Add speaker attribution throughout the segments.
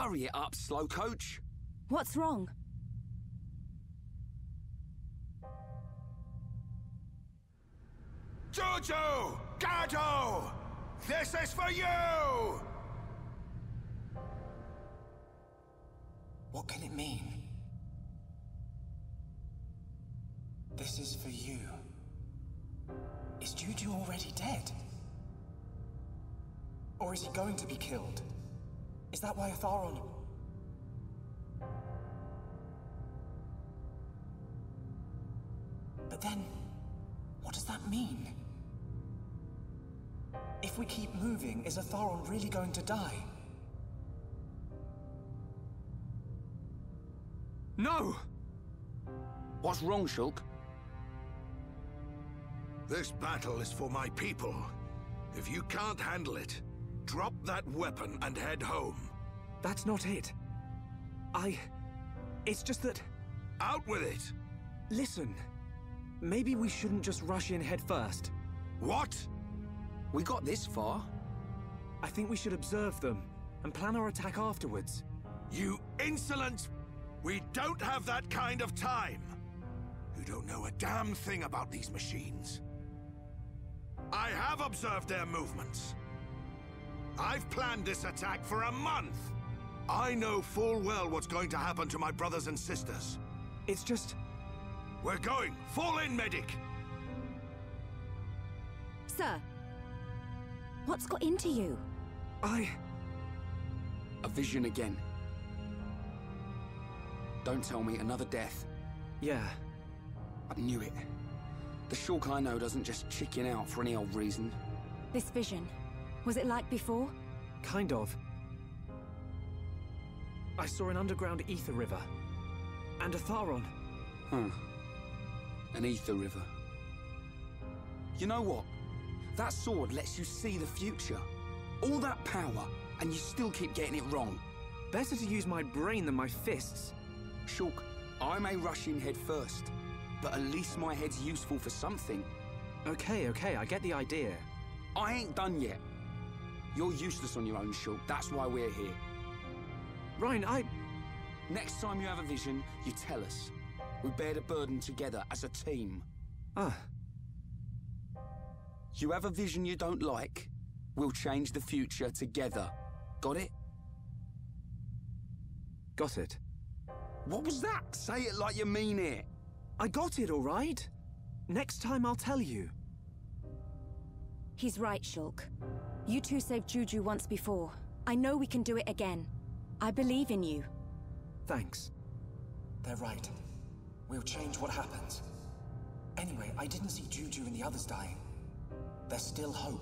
Speaker 1: Hurry it up, slow coach.
Speaker 2: What's wrong?
Speaker 3: Juju! Gato! This is for you!
Speaker 4: What can it mean? This is for you. Is Juju already dead? Or is he going to be killed? Is that why Atharon... But then, what does that mean? If we keep moving, is Atharon really going to die?
Speaker 1: No! What's wrong, Shulk?
Speaker 3: This battle is for my people. If you can't handle it, drop that weapon and head home.
Speaker 5: That's not it. It's just that...
Speaker 3: Out with it!
Speaker 5: Listen. Maybe we shouldn't just rush in head first.
Speaker 3: What?
Speaker 1: We got this far.
Speaker 5: I think we should observe them and plan our attack afterwards.
Speaker 3: You insolent... We don't have that kind of time! You don't know a damn thing about these machines. I have observed their movements. I've planned this attack for a month! I know full well what's going to happen to my brothers and sisters.
Speaker 5: It's just...
Speaker 3: We're going! Fall in, medic!
Speaker 2: Sir, what's got into you?
Speaker 1: A vision again. Don't tell me another death.
Speaker 5: Yeah.
Speaker 1: I knew it. The Shulk I know doesn't just chicken out for any old reason.
Speaker 2: This vision, was it like before?
Speaker 5: Kind of. I saw an underground ether river. And Atharon.
Speaker 1: Huh. An ether river. You know what? That sword lets you see the future. All that power, and you still keep getting it wrong.
Speaker 5: Better to use my brain than my fists.
Speaker 1: Shulk, I may rush in head first, but at least my head's useful for something.
Speaker 5: Okay, I get the idea.
Speaker 1: I ain't done yet. You're useless on your own, Shulk. That's why we're here.
Speaker 5: Reyn,
Speaker 1: Next time you have a vision, you tell us. We bear the burden together as a team. You have a vision you don't like, we'll change the future together. Got it?
Speaker 5: Got it.
Speaker 1: What was that? Say it like you mean it.
Speaker 5: I got it, all right. Next time I'll tell you.
Speaker 2: He's right, Shulk. You two saved Juju once before. I know we can do it again. I believe in you.
Speaker 5: Thanks.
Speaker 4: They're right. We'll change what happens. Anyway, I didn't see Juju and the others dying. There's still hope.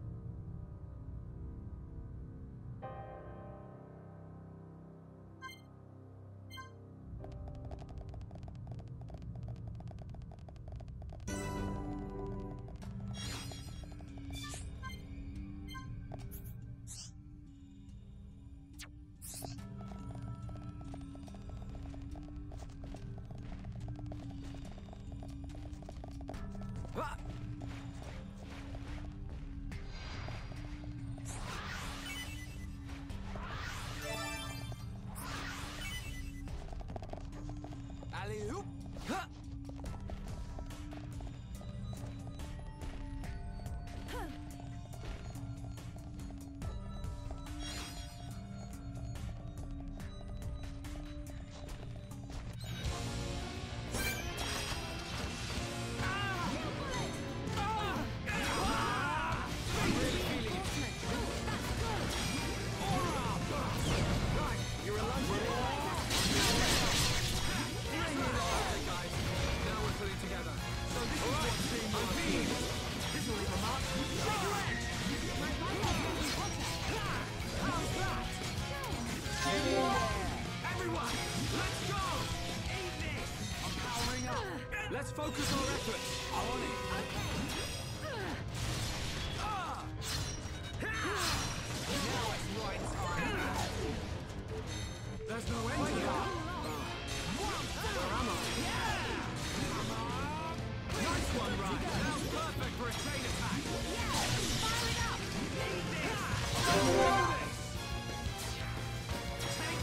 Speaker 1: Alley-oop! Ha!
Speaker 5: Let's focus our efforts. On it.
Speaker 1: Now it's right time.
Speaker 5: There's no end to that. Where am I? Nice one, Reyn. Now perfect for a chain attack.
Speaker 6: Fire it up!
Speaker 5: Take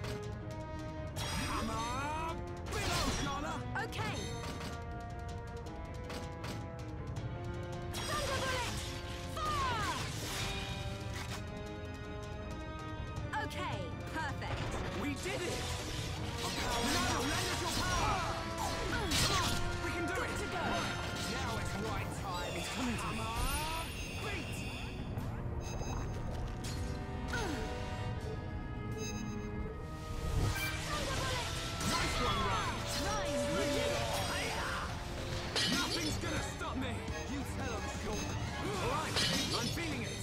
Speaker 1: Come on! Below, Connor!
Speaker 2: Okay. Thunder bullet! Fire! Okay, perfect.
Speaker 1: We did it! No, lend us your power! Come on, we can do it!
Speaker 2: To go.
Speaker 1: Now it's right time. It's coming to me. Beat!
Speaker 2: Thunder bullet!
Speaker 1: Nice one, Ryan!
Speaker 2: Ryan, you did it!
Speaker 1: Nothing's gonna stop me! You tell them, Shulk. Alright, I'm feeling it.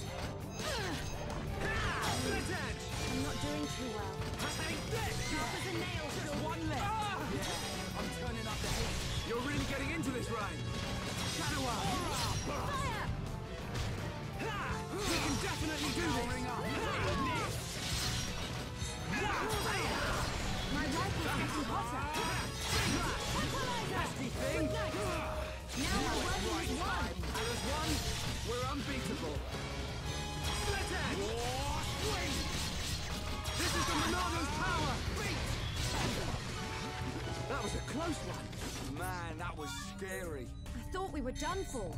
Speaker 1: Split edge!
Speaker 2: I'm not doing too well.
Speaker 1: Take this!
Speaker 2: Sharp as a nail,
Speaker 1: Just
Speaker 2: Shulk.
Speaker 1: one left. Yeah, I'm turning up the heat. You're really getting into this, Ryan. Shadow Arm.
Speaker 2: Fire!
Speaker 1: We can definitely do this.
Speaker 2: My rifle's getting hotter. Equalizer!
Speaker 1: Nasty thing.
Speaker 2: Good night. Now we're working as one.
Speaker 1: And as one, we're unbeatable. Split edge! This is the Monado's power! That was a close one. Man, that was scary.
Speaker 2: I thought we were done for.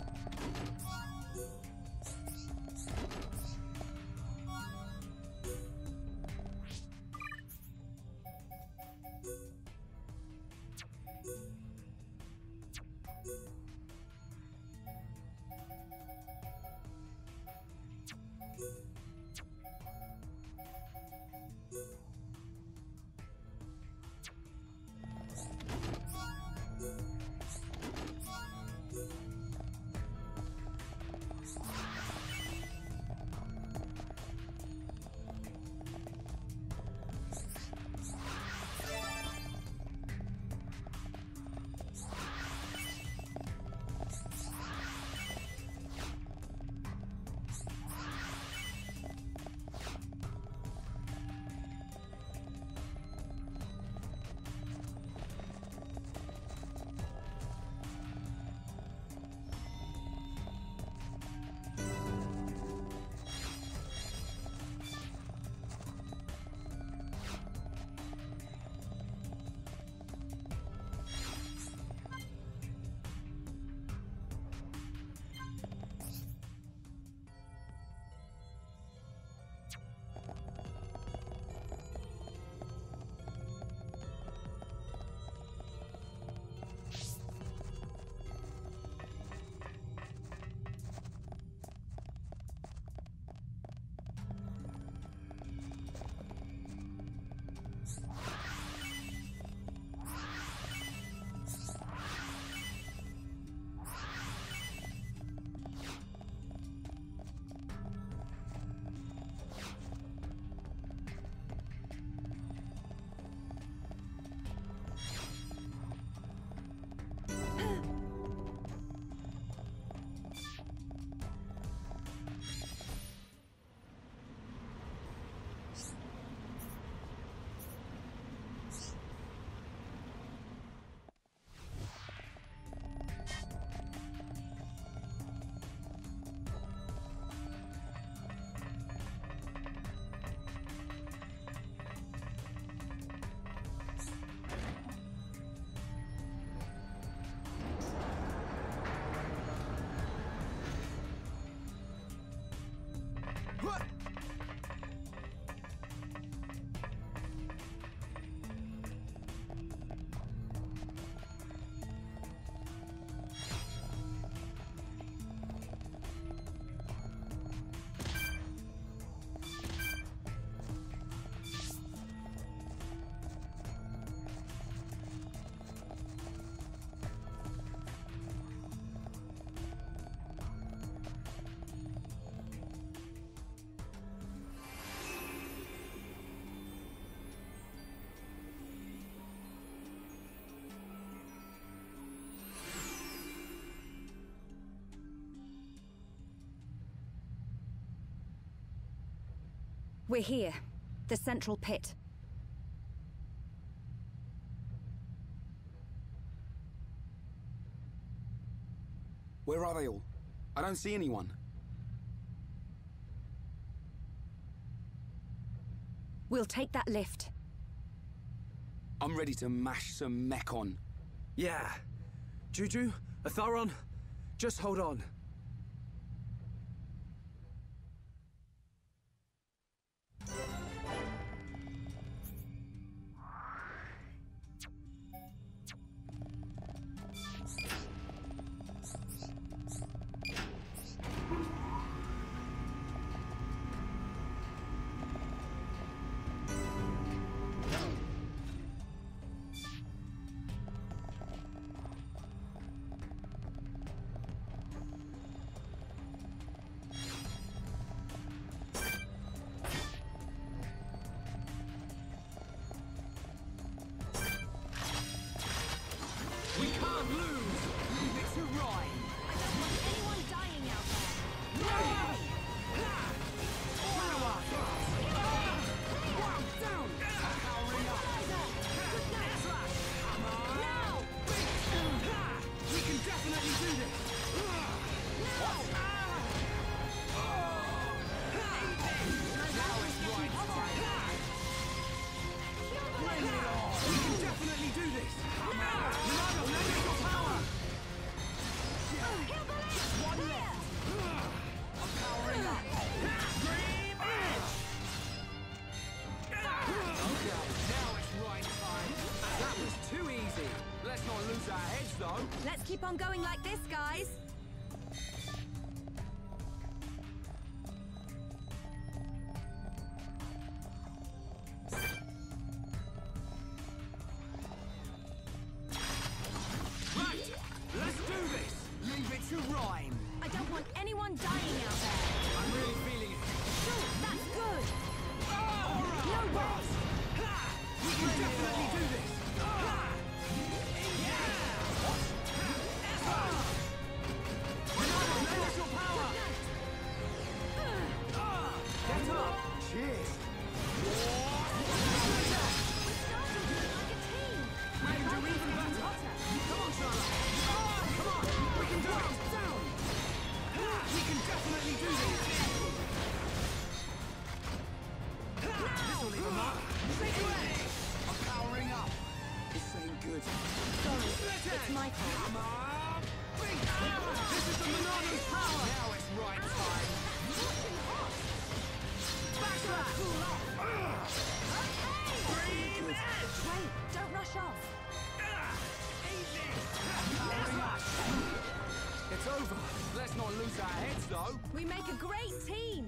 Speaker 2: We're here. The central pit.
Speaker 1: Where are they all? I don't see anyone.
Speaker 2: We'll take that lift.
Speaker 1: I'm ready to mash some mech on.
Speaker 5: Yeah. Juju, Atharon, just hold on.
Speaker 1: We can't lose! Leave it to Ryan!
Speaker 2: I don't want anyone dying out there.
Speaker 1: Down! Powering up! Come on!
Speaker 2: Now!
Speaker 1: We can definitely do this! Now it's right time! Bring it on! We can definitely do this! Milano, let me your power! One left! I'm powering up! Dream Edge! Okay, now it's right time. That was too easy. Let's not lose our heads, though.
Speaker 2: Let's keep on going like this, guys.
Speaker 1: Right, let's do this. Leave it to Ryan.
Speaker 2: I don't want anyone dying out there.
Speaker 1: I'm really feeling it.
Speaker 2: That's good. No way.
Speaker 1: We can definitely do this. Milano, lend us your power. Get up. Cheers.
Speaker 2: We're starting to look like a team.
Speaker 1: We can do even better. Come on, Charlotte. Come on. We can do it. Down. We can definitely do this. This'll leave a mark. I'm powering up. This ain't good.
Speaker 2: Sorry, it's my fault.
Speaker 1: Come on. This is the Milano's power. Now it's right time. Backlash.
Speaker 2: Wait, don't rush off.
Speaker 1: It's over. Let's not lose our heads, though.
Speaker 2: We make a great team.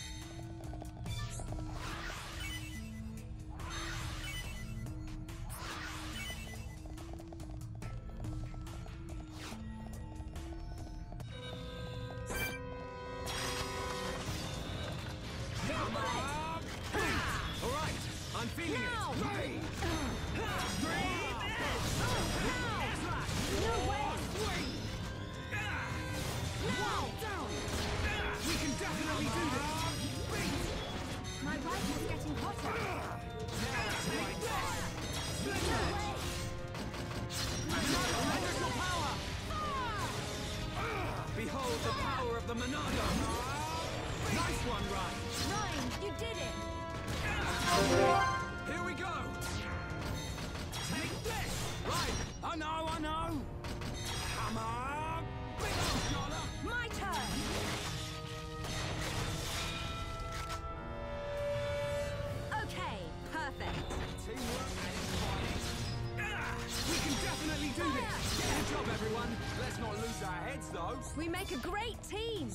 Speaker 1: All right, I'm feeling
Speaker 2: Now.
Speaker 1: it. Ready.
Speaker 2: No way.
Speaker 1: We can definitely do this.
Speaker 2: My rifle's getting hotter. No way.
Speaker 1: Monado, lend us your power. Behold the power of the Monado. Nice one, Ryan.
Speaker 2: Ryan, you did it.
Speaker 1: Here we go. Take this. Right. I know. Come on. Bring on, Charlotte.
Speaker 2: My turn. Okay, perfect.
Speaker 1: Teamwork and finest. We can definitely do this. Good job, everyone. Let's not lose our heads, though.
Speaker 2: We make a great team.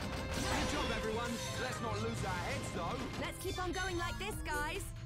Speaker 1: Good job, everyone. Let's not lose our heads, though.
Speaker 2: Let's keep on going like this, guys.